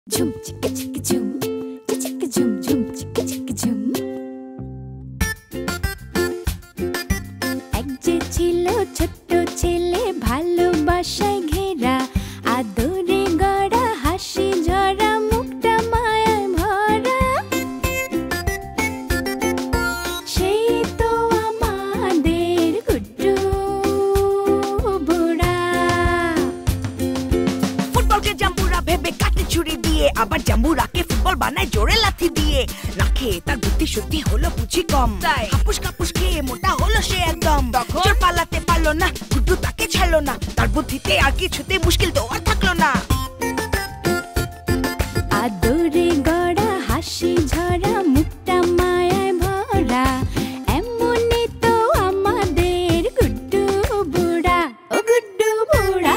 ঝুম চিকা চিকা ঝুম চিকা ঝুম ঝুম চিকা চিকা ঝুম। এক যে ছিল ছোট্ট ছেলে ভালোবাসায় ঘেরা, আদরে গড়া হাসি ঝরা মুখটা মায়ায় ভরা। সেই তো আমাদের গুড্ডু বুড়া। ফুটবলকে জাম্বুরা ভেবে কাটে ছুরি দিয়ে, আবার জাম্বুরাকে ফুটবল বানায় জোরে লাথি দিয়ে। রাখে তার বুদ্ধি সত্যি হলো বুঝি কম, হাপুস কাপুস খেয়ে মোটা হলো সে একদম। চোর পালাতে পারলো না, গুড্ডু তাকে ছাড়লো না, তার বুদ্ধিতে আর কিছুতে মুশকিল তো আর থাকলো না। আদরে গড়া হাসি ঝরা মুখটা মায়ায় ভরা, এমনই তো আমাদের গুড্ডু বুড়া। ও গুড্ডু বুড়া।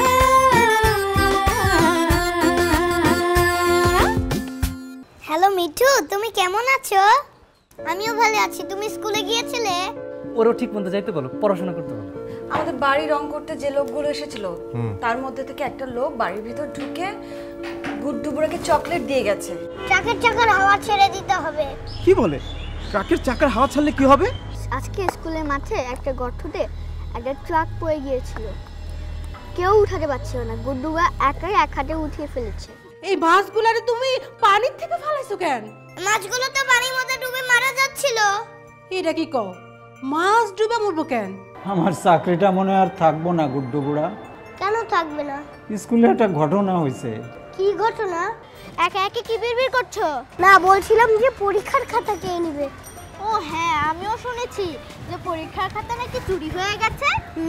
হ্যালো মিঠু, তুমি কেমন আছো? আমিও ভালো আছি। তুমি স্কুলে গিয়েছিলে? ওরও ঠিক মতো যাইতে বলো, পড়াশোনা করতে বলো। আমাদের বাড়ি রং করতে যে লোকগুলো এসেছিল তার মধ্যে থেকে একটা লোক বাড়ির ভিতর ঢুকে গুড্ডু বুড়াকে চকলেট দিয়ে গেছে। ট্রাকের চাকার হাওয়া ছেড়ে দিতে হবে। কি বলে? ট্রাকের চাকার হাওয়া ছাড়লে কি হবে? আজকে স্কুলের মাঠে একটা গর্ততে একটা ট্রাক পড়ে গিয়েছিল, কেউ উঠাতে পারছিল না। গুড্ডুবা একাই এক হাতে উঠিয়ে ফেলেছে। এই মাছগুলারে তুমি পানির থেকে ফালাইছো কেন? মাছগুলো তো পানির মধ্যে ডুবে মারা যাচ্ছিল। এটা কি কও? মাছ ডুবে মরবো কেন? আমার চাকরিটা মনে আর থাকবো না গুড্ডু বুড়া। কেন থাকবে না? স্কুলে একটা ঘটনা হয়েছে। কি ঘটনা? একা একা কি বিড়বিড় করছো? না, বলছিলাম যে পরীক্ষার খাতা কে নেবে। ও হ্যাঁ, আমিও শুনেছি যে পরীক্ষার খাতা নাকি চুরি হয়ে গেছে।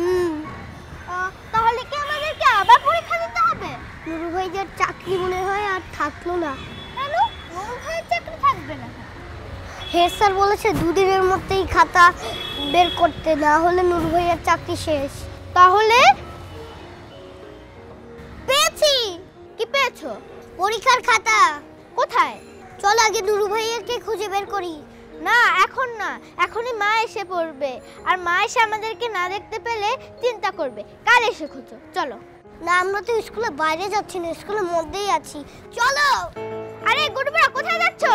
তাহলে কি আমাদেরকে আবার পরীক্ষা দিতে হবে? নুরু ভাইয়ের চাকরি মনে হয় আর থাকলো না। কেন? নুরু ভাইয়ের চাকরি থাকবে না? হেড স্যার বলেছে দুদিনের মধ্যেই খাতা বের করতে, না হলে নুরু ভাইয়ের চাকরি শেষ। তাহলে পেয়েছি। কি পেয়েছো? পরীক্ষার খাতা। কোথায়? চল আগে নুরু ভাইয়াকে খুঁজে বের করি। না, এখন না, এখনই মা এসে পড়বে, আর মা এসে আমাদেরকে না দেখতে পেলে চিন্তা করবে। কাল এসে খুঁজো, চলো। না, আমরা তো স্কুলে বাইরে যাচ্ছি না, স্কুলের মধ্যেই আছি। চলো। আরে গুড্ডুরা, কোথায় যাচ্ছো?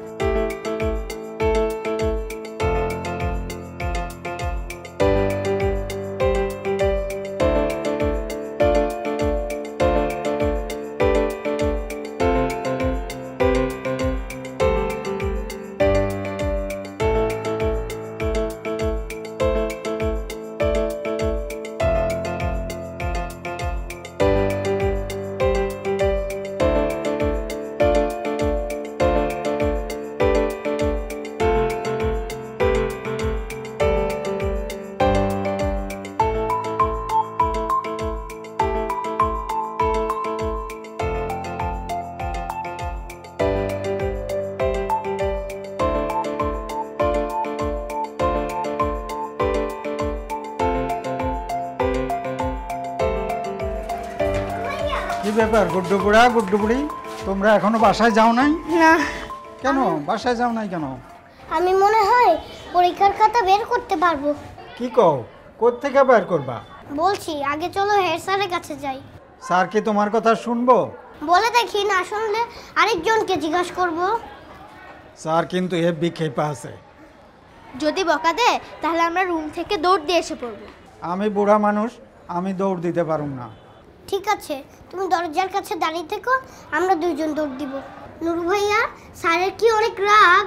কি ব্যাপার গুড্ডু বুড়া, গুড্ডু বুড়ি, তোমরা এখনো বাসায় যাও নাই? না। কেন বাসায় যাও নাই কেন? আমি মনে হয় পরীক্ষার খাতা বের করতে পারবো। কি কও? কোত্থেকে বের করবা? বলছি, আগে চলো হেড স্যারের কাছে যাই। স্যার কি তোমার কথা শুনবো? বলে দেখি, না শুনলে আরেকজনকে জিজ্ঞাসা করব। স্যার কিন্তু হেব্বি খেপা আছে। যদি বকা দেয় তাহলে আমরা রুম থেকে দৌড় দিয়ে এসে পড়বো। আমি বুড়া মানুষ, আমি দৌড় দিতে পারুম না। ঠিক আছে, তুমি দরজার কাছে দাঁড়িয়ে থেকো, আমরা দুইজন দৌড় দিব। নুরু ভাইয়া, স্যারের কি অনেক রাগ?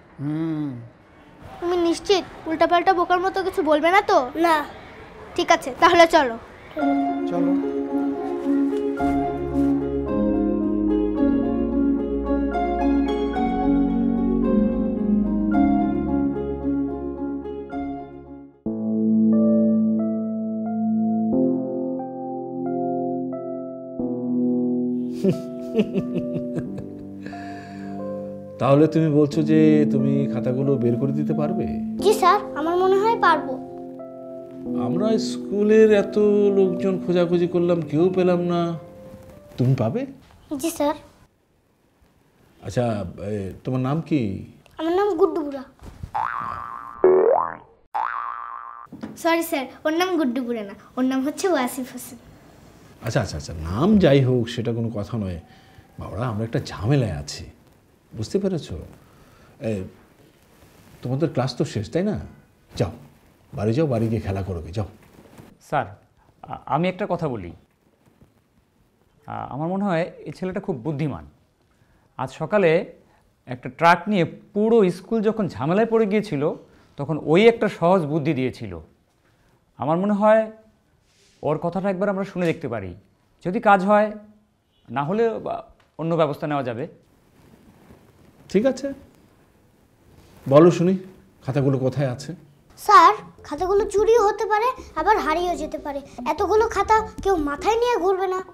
তুমি নিশ্চিত উল্টাপাল্টা বোকার মতো কিছু বলবে না তো? না। ঠিক আছে, তাহলে চলো। চলো। তাহলে তুমি বলছো যে তুমি খাতাগুলো বের করে দিতে পারবে? জি স্যার, আমার মনে হয় পারবো। আমরা স্কুলের এত লোকজন খোঁজাখুঁজি করলাম, কেউ পেলাম না, তুমি পাবে? জি স্যার। আচ্ছা, তোমার নাম কি? আমার নাম গুড্ডু বুড়া। সরি স্যার, ওর নাম গুড্ডু বুড়া না, ওর নাম হচ্ছে ওয়াসিফ হোসেন। আচ্ছা আচ্ছা আচ্ছা, নাম যাই হোক সেটা কোনো কথা নয়। বাবা আমরা একটা ঝামেলায় আছি, বুঝতে পেরেছো? তোমাদের ক্লাস তো শেষ, তাই না? যাও বাড়ি যাও, বাড়ি গিয়ে খেলা করবে, যাও। স্যার আমি একটা কথা বলি, আমার মনে হয় এই ছেলেটা খুব বুদ্ধিমান। আজ সকালে একটা ট্রাক নিয়ে পুরো স্কুল যখন ঝামেলায় পড়ে গিয়েছিল তখন ওই একটা সহজ বুদ্ধি দিয়েছিল। আমার মনে হয় ওর কথাটা একবার আমরা শুনে দেখতে পারি, যদি কাজ হয়, না হলে অন্য ব্যবস্থা নেওয়া যাবে। ঠিক আছে, বলো শুনি খাতাগুলো কোথায় আছে? স্যার খাতাগুলো চুরিও হতে পারে আবার হারিয়েও যেতে পারে, এতগুলো খাতা কেউ মাথায় নিয়ে ঘুরবে না।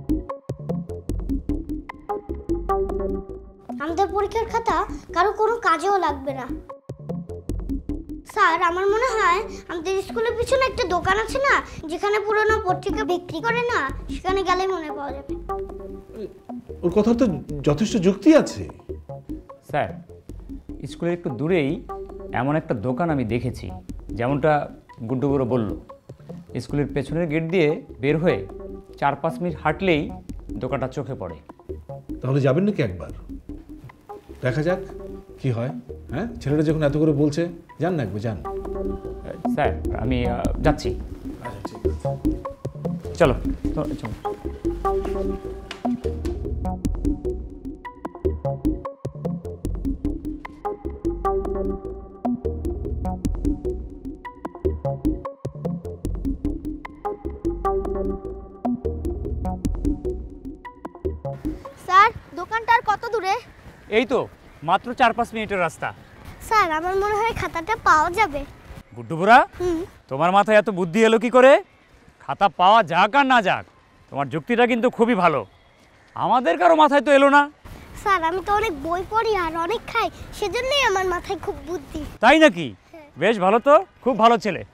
আমাদের পরীক্ষার খাতা কারো কোনো কাজেও লাগবে না। স্যার আমার মনে হয় আমাদের স্কুলের পিছনে একটা দোকান আছে না, যেখানে পুরনো পত্রিকা বিক্রি করে না, সেখানে গেলেই মনে পাওয়া যাবে। ওর কথা তো যথেষ্ট যুক্তি আছে। স্যার স্কুলের একটু দূরেই এমন একটা দোকান আমি দেখেছি, যেমনটা গুড্ডুগুড়ো বলল। স্কুলের পেছনের গেট দিয়ে বের হয়ে 4-5 মিনিট হাঁটলেই দোকানটা চোখে পড়ে। তাহলে যাবেন নাকি একবার? দেখা যাক কি হয়। হ্যাঁ, ছেলেটা যখন এত করে বলছে, যান না একবার, যান। স্যার আমি যাচ্ছি। আচ্ছা ঠিক আছে, চলো চলো। স্যার দোকানটা আর কত দূরে? এই তো মাত্র 4-5 মিনিটের রাস্তা। স্যার আমার মনে হয় খাতাটা পাওয়া যাবে। গুড্ডুবুড়া, তোমার মাথায় এত বুদ্ধি এলো কি করে? খাতা পাওয়া যাক আর না যাক, তোমার যুক্তিটা কিন্তু খুবই ভালো। আমাদের কারো মাথায় তো এলো না। স্যার আমি তো অনেক বই পড়ি আর অনেক খাই, সেজন্যই আমার মাথায় খুব বুদ্ধি। তাই নাকি? বেশ ভালো তো, খুব ভালো ছেলে।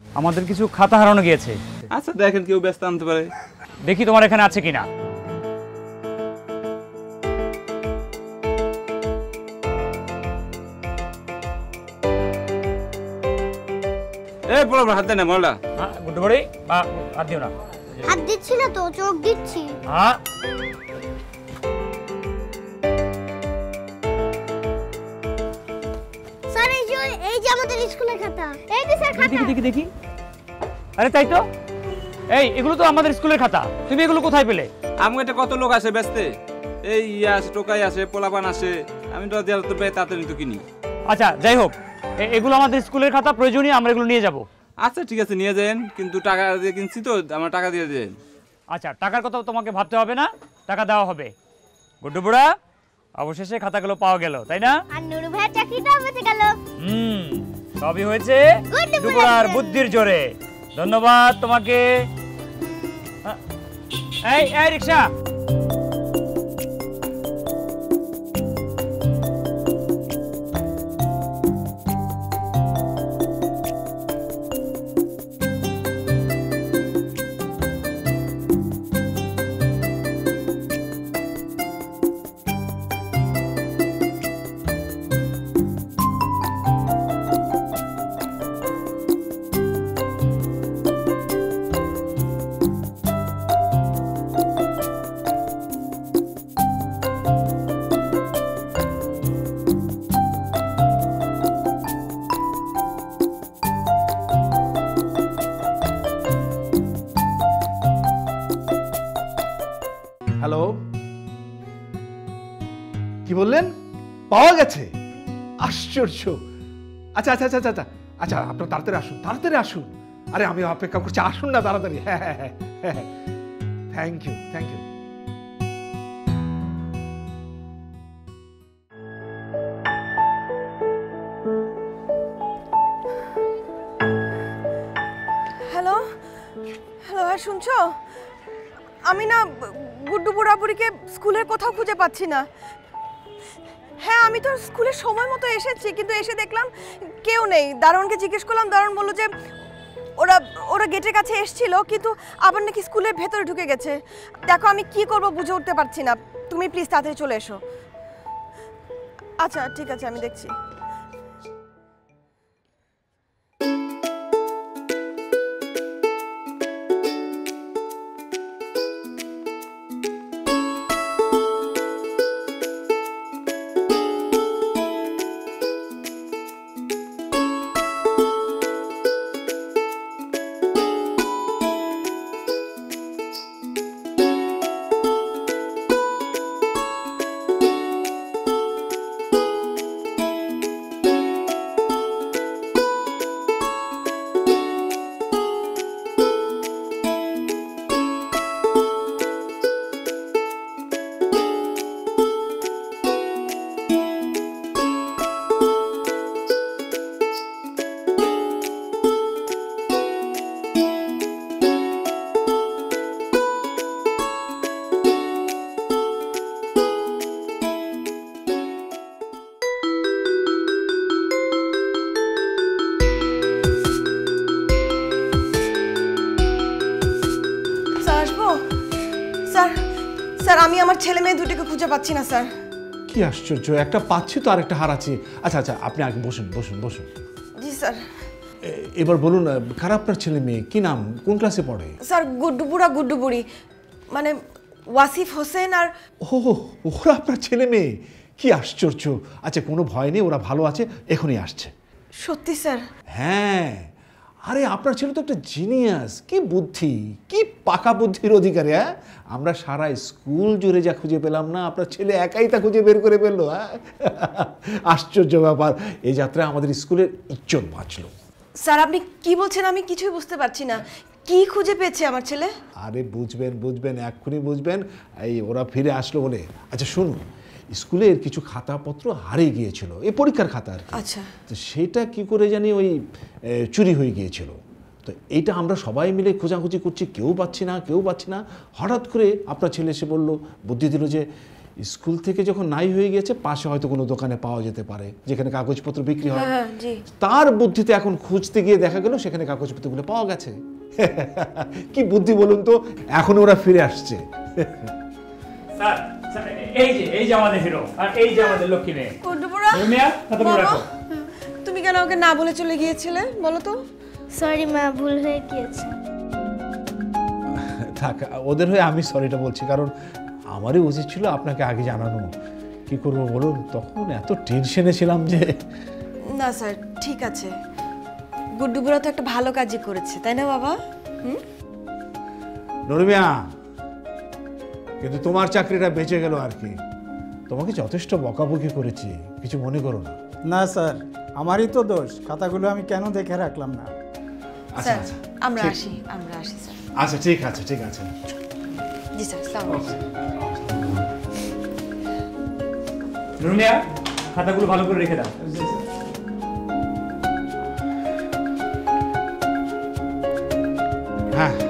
আমাদের কিছু খাতা হারানো গিয়েছে। আচ্ছা দেখেন কেউ ব্যস্ত আনতে পারে। দেখি তোমার এখানে আছে কিনা। এই বলো হাত দেন না মোলা। গুড্ডু বড়ি হাত দিও না। হাত দিচ্ছি না তো, চোখ দিচ্ছি। হ্যাঁ স্যার এই যে আমাদের স্কুলের খাতা। এই যে স্যার খাতা। দেখি দেখি। আরে তাই তো, এই এগুলো তো আমাদের স্কুলের খাতা। তুমি এগুলো কোথায় পেলে? আমার এটা কত লোক আসে ব্যস্তে, এই ইয়া আসে, টোকাই আসে, পোলাপান আসে, আমি তো দেওয়ার তো তাড়াতাড়ি তো কিনি। আচ্ছা যাই হোক, এগুলো আমাদের স্কুলের খাতা, প্রয়োজনীয়, আমরা এগুলো নিয়ে যাব। আচ্ছা ঠিক আছে নিয়ে যান, কিন্তু টাকা দিয়ে কিনছি তো, আমার টাকা দিয়ে দেন। আচ্ছা টাকার কথা তোমাকে ভাবতে হবে না, টাকা দেওয়া হবে। গুড্ডু বুড়া, অবশেষে খাতাগুলো পাওয়া গেল, তাই না? আর নুরু ভাইয়ের চাকরিটাও বেঁচে গেল। সবই হয়েছে গুড্ডু বুড়ার বুদ্ধির জোরে। ধন্যবাদ তোমাকে। এই এই রিকশা, হ্যালো, কি বললেন? পাওয়া গেছে? আশ্চর্য। আচ্ছা আচ্ছা আচ্ছা আচ্ছা আচ্ছা, আপনার তাড়াতাড়ি আসুন, তাড়াতাড়ি আসুন। আরে আমি অপেক্ষা করছি, আসুন না তাড়াতাড়ি। হ্যাঁ হ্যাঁ হ্যাঁ হ্যাঁ, thank you thank you. Hello hello, হ্যাঁ শুনছো? আমি না গুড্ডু বুড়াবুড়িকে স্কুলের কোথাও খুঁজে পাচ্ছি না। হ্যাঁ আমি তো স্কুলের সময় মতো এসেছি, কিন্তু এসে দেখলাম কেউ নেই। দারোয়ানকে জিজ্ঞেস করলাম, দারোয়ান বললো যে ওরা ওরা গেটের কাছে এসেছিল, কিন্তু আবার নাকি স্কুলের ভেতরে ঢুকে গেছে। দেখো আমি কি করব বুঝে উঠতে পারছি না, তুমি প্লিজ তাড়াতাড়ি চলে এসো। আচ্ছা ঠিক আছে, আমি দেখছি। স্যার আমি আমার ছেলে মেয়ে দুটিকে খুঁজে পাচ্ছি না স্যার। কি আশ্চর্য, একটা পাচ্ছি তো আরেকটা হারাচ্ছি। আচ্ছা আচ্ছা, আপনি আগে বসুন বসুন বসুন। জি স্যার। এবার বলুন, কারা আপনার ছেলে মেয়ে, কি নাম, কোন ক্লাসে পড়ে? স্যার গুড্ডু বুড়া গুড্ডু বুড়ি, মানে ওয়াসিফ হোসেন আর। ও, ওরা আপনার ছেলে মেয়ে? কি আশ্চর্য। আচ্ছা কোনো ভয় নেই, ওরা ভালো আছে, এখনই আসছে। সত্যি স্যার? হ্যাঁ, আরে আপনার ছেলে তো একটা জিনিয়াস, কি বুদ্ধি, কি পাকা বুদ্ধির অধিকারী। হ্যাঁ, আমরা সারা স্কুল জুড়ে যা খুঁজে পেলাম না, আপনার ছেলে একাই তা খুঁজে বের করে ফেললো। হ্যাঁ, আশ্চর্য ব্যাপার। এই যাত্রায় আমাদের স্কুলের ইজ্জত বাঁচলো। স্যার আপনি কি বলছেন, আমি কিছুই বুঝতে পারছি না। কি খুঁজে পেয়েছে আমার ছেলে? আরে বুঝবেন বুঝবেন, এক্ষুনি বুঝবেন। এই ওরা ফিরে আসলো বলে। আচ্ছা শুনুন, স্কুলের কিছু খাতাপত্র হারিয়ে গিয়েছিল, এই পরীক্ষার খাতা আর কি। আচ্ছা, তো সেটা কি করে জানি ওই চুরি হয়ে গিয়েছিল। তো এইটা আমরা সবাই মিলে খোঁজাখুঁজি করছি, কেউ পাচ্ছি না কেউ পাচ্ছি না। হঠাৎ করে আপনার ছেলে এসে বললো, বুদ্ধি দিল যে স্কুল থেকে যখন নাই হয়ে গেছে পাশে হয়তো কোনো দোকানে পাওয়া যেতে পারে যেখানে কাগজপত্র বিক্রি হয়। হ্যাঁ জি। তার বুদ্ধিতে এখন খুঁজতে গিয়ে দেখা গেল সেখানে কাগজপত্রগুলো পাওয়া গেছে। কি বুদ্ধি বলুন তো, এখন ওরা ফিরে আসছে। স্যার এই যে আমাদের হিরো আর এই যে আমাদের লক্ষ্মী মেয়ে। গুড্ডুপুরা, তুমি কেন ওকে না বলে চলে গিয়েছিলে বলো তো? সরি মা, ভুল হয়ে গিয়েছে। থাক, ওদের হয়ে আমি সরিটা বলছি, কারণ আমারই উচিত ছিল আপনাকে আগে জানানো। কি করবো বলুন, তখন এত টেনশনে ছিলাম যে। না স্যার, ঠিক আছে, গুড্ডুপুরা তো একটা ভালো কাজই করেছে, তাই না বাবা? নরমিয়া, কিন্তু তোমার চাকরিটা বেঁচে গেল আর কি। তোমাকে যথেষ্ট বকাবকি করেছি, কিছু মনে করো না। না স্যার, আমারই তো দোষ, খাতাগুলো আমি কেন দেখে রাখলাম না। আচ্ছা আচ্ছা, আমরা আসি স্যার। আচ্ছা ঠিক আছে ঠিক আছে। জি স্যার, আসসালামু আলাইকুম। রুমিয়া, খাতাগুলো ভালো করে রেখে দাও। হ্যাঁ,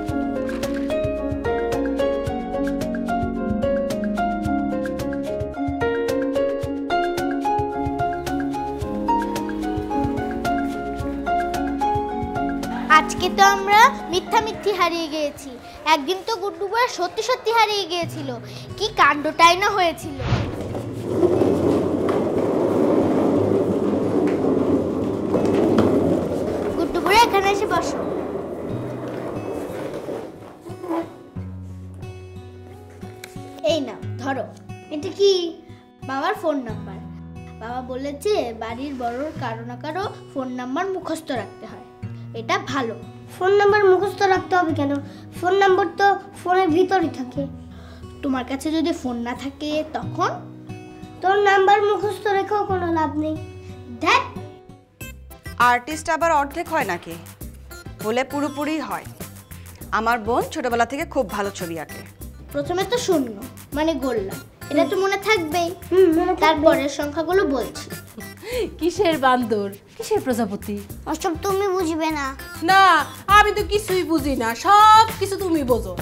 আজকে তো আমরা মিথ্যি হারিয়ে গিয়েছি, একদিন তো গুড্ডুপুরা সত্যি সত্যি হারিয়ে গিয়েছিল। কি কাণ্ডটাই না হয়েছিল। গুড্ডুপুরা, এখানে এসে বসো। এই নাও ধরো। এটা কি? বাবার ফোন নাম্বার। বাবা বলেছে বাড়ির বড়র কারো না কারো ফোন নাম্বার মুখস্থ রাখতে হয়, এটা ভালো। ফোন নাম্বার মুখস্থ রাখতে হবে কেন? ফোন নাম্বার তো ফোনের ভিতরই থাকে। তোমার কাছে যদি ফোন না থাকে তখন? তোর নাম্বার মুখস্থ রেখেও কোনো লাভ নেই। দেখ, আর্টিস্ট আবার অর্ধেক হয় নাকি? বলে পুরোপুরি হয়। আমার বোন ছোটবেলা থেকে খুব ভালো ছবি আঁকে। প্রথমে তো শূন্য মানে গোল্লা, এটা তো মনে থাকবেই। তারপরের সংখ্যাগুলো বলছি। কিসের বান্দর, কিসের প্রজাপতি? অসব তুমি বুঝবে না। না, আমি তো কিছুই বুঝি না, সব কিছু তুমি বোঝো।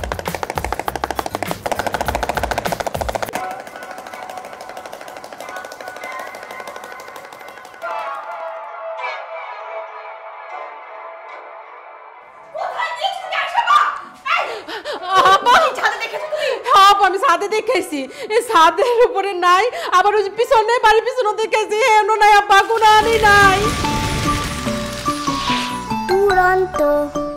আমি ছাদে দেখেছি, এই ছাদের উপরে নাই, আবার ওই পিছনে বাড়ির পিছনে দেখেছি, এমন নাই আব্বা, কোনো আনি নাই। দুরন্ত